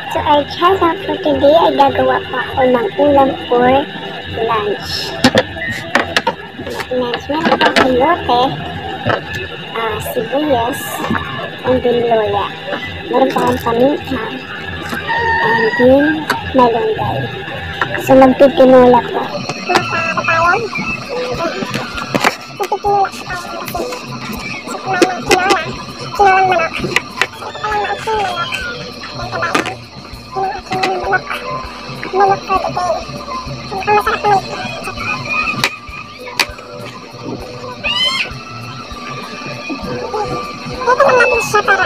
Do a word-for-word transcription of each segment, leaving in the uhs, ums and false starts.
So our channel for today ay gagawa po ako ng ulam for lunch. Next, meron po kayote, uh, sibuyas, and then loya. Meron po akong paminta, and then malunggay. So magpipinula po. Manok for today. Ang masarap na ito. Dito lang natin siya para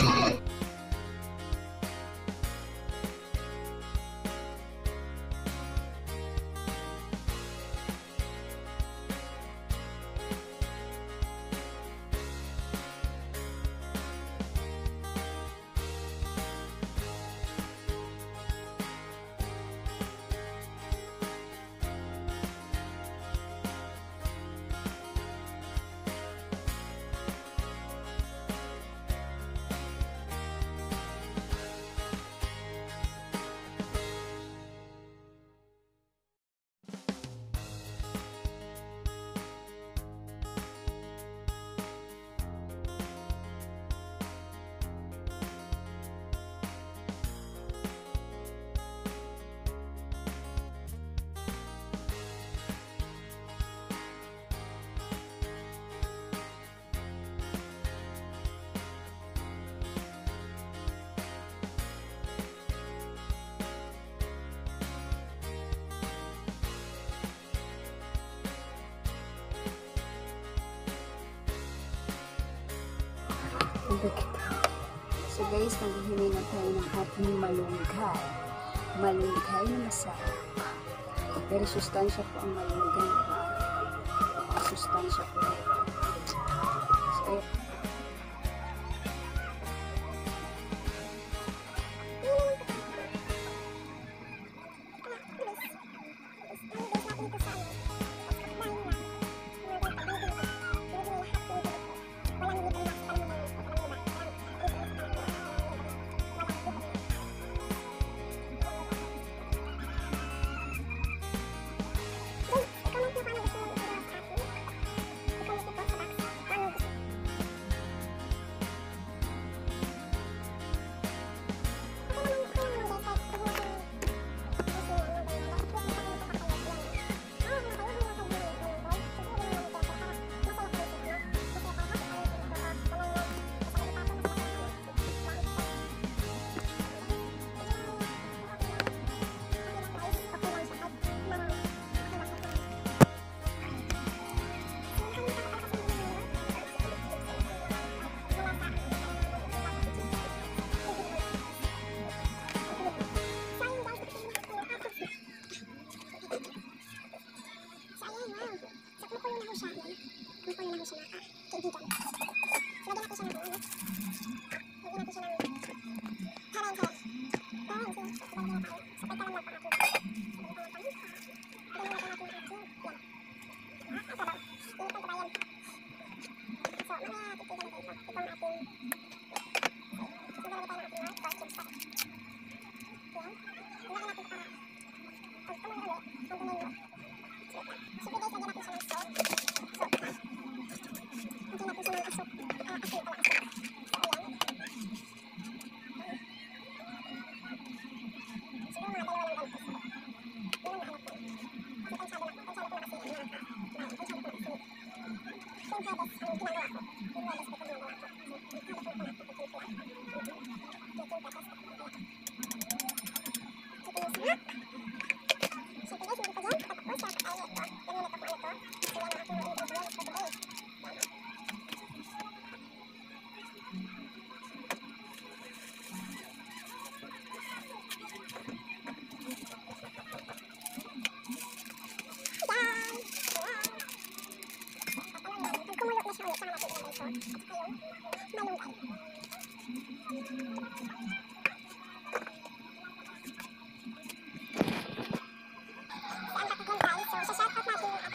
So guys, maghihinay na tayo ng ating malunggay. Malunggay na masarap. Very sustansya po ang malunggay. Sustansya po. So,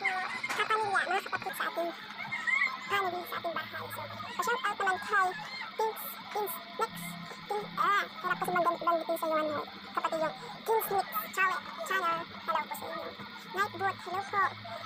family sa ating bahay. So, pa-shout out naman kay Kings, Kings Mix, King, ah, harap kasi magbanditin sa iyo, ano, kapatid yung Kings Mix Channel, channel, hello po sa inyo. Nightboot, hello po.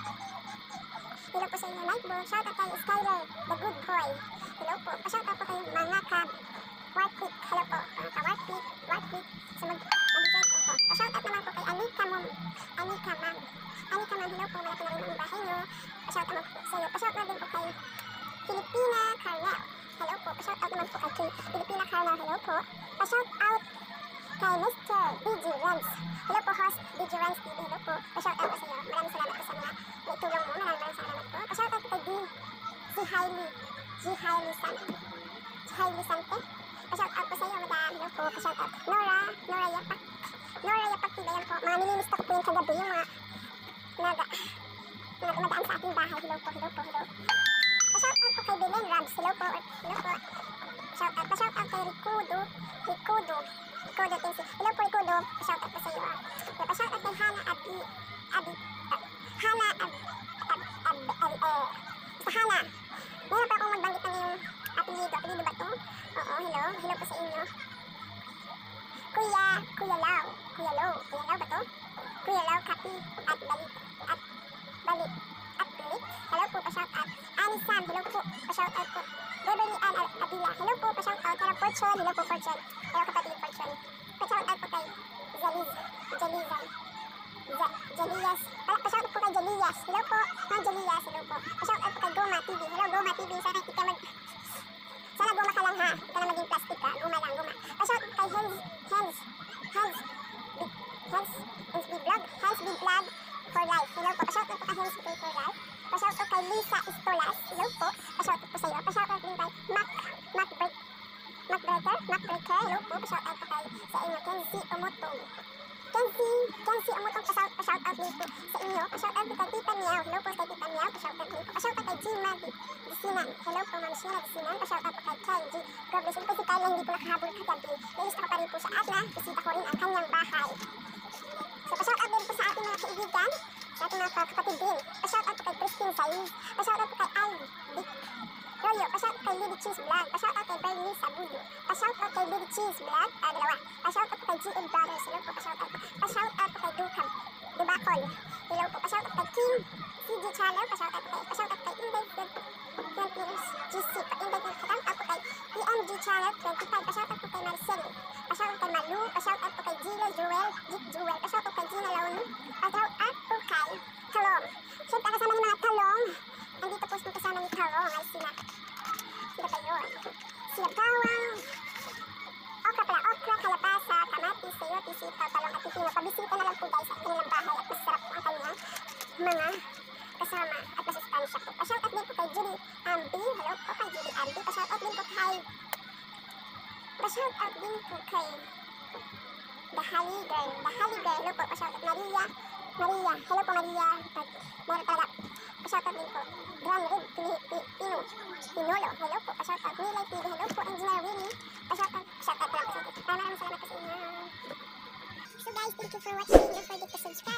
Hello po sa inyo, Nightboot. Shout out kay Skyler, the good boy. Hello po. Pa-shout out po kay mga kab. Warpik, hello po. Mga ka-warpik, warpik. Sa mag, mag-join po po. Pa-shout out naman po kay Anika Mom. Anika Ma'am. Anika Ma'am, hello po. Malaki na rin ang bahay nyo. Pa-shout out po sa iyo. Pa-shout out din po kay Filipina Carnel. Hello po. Pa-shout out naman po kay Filipina Carnel. Hello po. Pa-shout out kay Mister D J Renz. Hello po, host D J Renz T V. Hello po. Pa-shout out po sa iyo. Maraming salamat po sa mga naitulong mo. Maraming maraming salamat po. Pa-shout out kay D. Si Hailey. G. Hailey Sante. G. Hailey Sante. Pa-shout out po sa iyo, madam. Hello po. Pa-shout out. Nora. Nora Yapak. Nora Yapak T V. Yan po. Mga nililista ko po yung kagabi. Yung mga naga. Mga dumadaan sa ating bahay. Hello po. Hello po. Hello. Pa-shout out po kay Belen Rams. Hello po. Hello po. Shout out. Pa-shout out kay Ricudo. Ricudo. Ricudo T V. Hello po, Ricudo. Pa-shout out po sa iyo. Pa-shout out kay Hana Abi. Abi. Hana Ab. Ab. Ab. Ab. Eh. Sa Hana. Meron pa akong magbanggit ng iyong apelido. Apelido ba to? Oo, hello. Hello po sa inyo. Kuya. Kuya Lau. Kuya Lau. Kuya Lau ba to? Kuya Lau Kapi. At balik. At balik. At balik. Hello po, pa-shout out. Annie Sam. Hello po. Pa-shout out po. Beverly Ann Abila. Hello po, pa-shout out. Hello, Fortune. Hello po, Fortune. Hello, kapatid Fortune. Pa-shout out po kay Zaliz. Jalizan. Jalias. Pa-shout out po kay Jalias. Hello po. Ma'am Jalias. Hello po. Pa-shout out po kay Goma T V. Hello, Goma T V. Sana hindi ka mag... Sana goma ka lang ha. Hindi ka na maging plastic ka. Goma lang, goma. Pa-shout out kay Hens. Hens. Hens. Hens. Hens Big Vlog. Hens Big Vlog for life. Hello po. Pa-shout out po kay Hens Big for life. Pa-shout out kay Lisa Istolas. Hello po. Pa-shout out po sa iyo. Pa-shout out din kay Mac. Mac Break. Mac Breaker. Mac Breaker. Hello po. Pa-shout out po kay sa inyo. Kenzie Omoto. Kenzie. Kenzie Omoto. Pa-shout, pa-shout out din po sa inyo. Pa-shout out po kay Tita Miao. Hello po kay Tita Miao. Pa-shout out din po. Pa-shout out kay Gina Disinan. Hello po, Ma'am Gina Disinan. Pa-shout out po kay Kyle G. Robles. Ito po si Kyle na hindi po nakahabol kagabi. Naiista ko pa rin po sa Atla. Bisita ko rin ang kanyang bahay. So, pa-shout out din po sa ating mga kaibigan. Sa ating mga kapatid din. Pa-shout out po kay Christine Saiz. Pa-shout out po kay Ivy Dick Royo. Pa-shout out kay Lily Cheese Vlog. Pa-shout out kay Bernice Abudo. Pa-shout out kay Lily Cheese Vlog. Ah, dalawa. Pa-shout out po kay G M Brothers. Hello po, pa-shout out. Pa-shout out po kay Dukam Dubacol. Hello po, pa-shout out kay Kim C G Channel. Pa-shout out po kay Pa-shout out kay Inday Twenty-Years G C. Pa-Inday Pa-shout out po kay P M G Channel twenty-five. Pa-shout out po kay Marcel. Pa-shout out kay Malu. Pa-shout out po kay Gila Jewel. Jik Jewel. Pa-shout out kay Gina Laon. Pa-shout out po kay Talong. Siyempre, kasama ni mga Talong. Nandito po yung kasama ni Talong ay sila. Sila pa yun. Sila Bawang. Okra pala. Okra, kalabasa, kamatis, sayote, sitaw, talong at pipino. Pabisita na lang po guys sa kanilang bahay at masarap po ang kanyang mga kasama at masustansya po. Pa-shout out din po kay Judy Ambi. Hello po kay Judy Ambi. Pa-shout out din po kay Pa-shout out din po kay The Holly Girl. The Holly Girl. Hello po. Pa-shout out Maria. Maria. Hello po Maria. Meron talaga. Pa-shout out din po. Grand Rig Pino. Pinolo. Hello po. Pa-shout out Nilay T V. Hello po Engineer Winnie. Pa-shout out. Pa-shout out lang po sa atin. Maraming salamat po sa inyo. So guys, thank you for watching. Don't forget to subscribe.